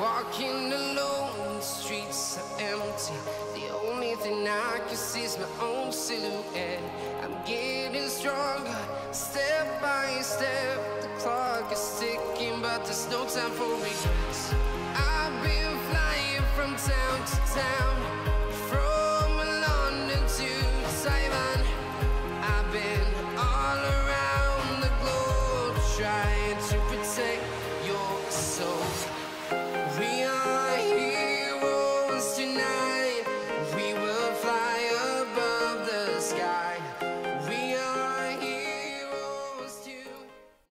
Walking alone, the streets are empty. The only thing I can see is my own silhouette. I'm getting stronger, step by step. The clock is ticking, but there's no time for regrets. I've been flying from town to town,